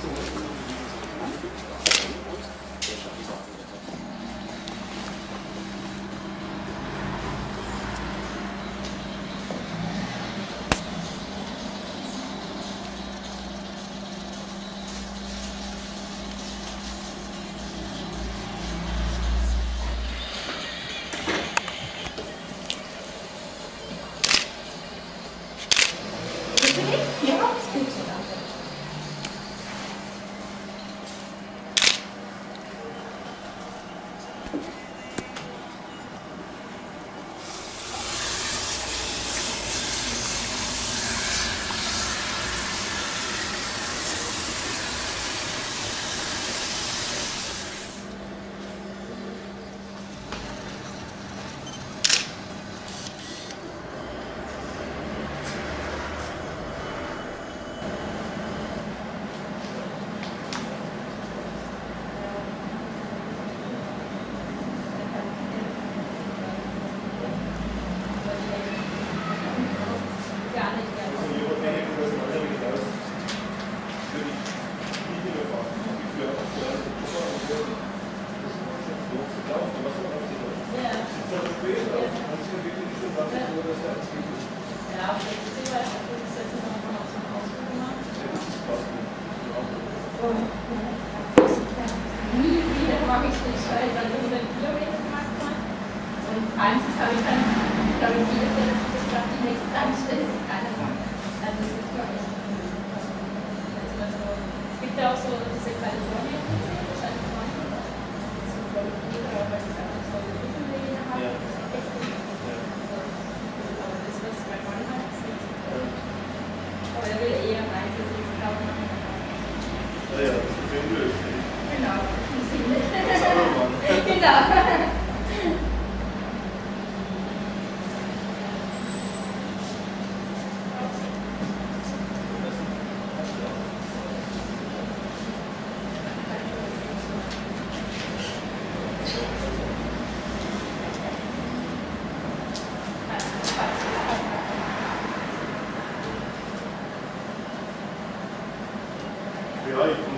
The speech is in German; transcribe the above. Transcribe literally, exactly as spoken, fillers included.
Nie wieder mache ich den Scheiß, also hundert Kilometer gemacht habe. Und eins habe ich dann, glaube ich, jeder, der das gesagt die nächste Tankstelle ist keine Bank. Also das ist, glaube ich, also, es gibt ja auch so diese Kalifornien, wahrscheinlich manche, so glaube ich, jeder, weil ich einfach so eine Rückenlehne habe. Ja. Das ist echt gut. Aber das, was mein Mann hat, ist nicht so toll. Aber er will eher meins, das ist, glaube ich, ja, ja, das ist sehr blöd. genau, im Sinne. Das ist auch Mann. Genau. Ja, ich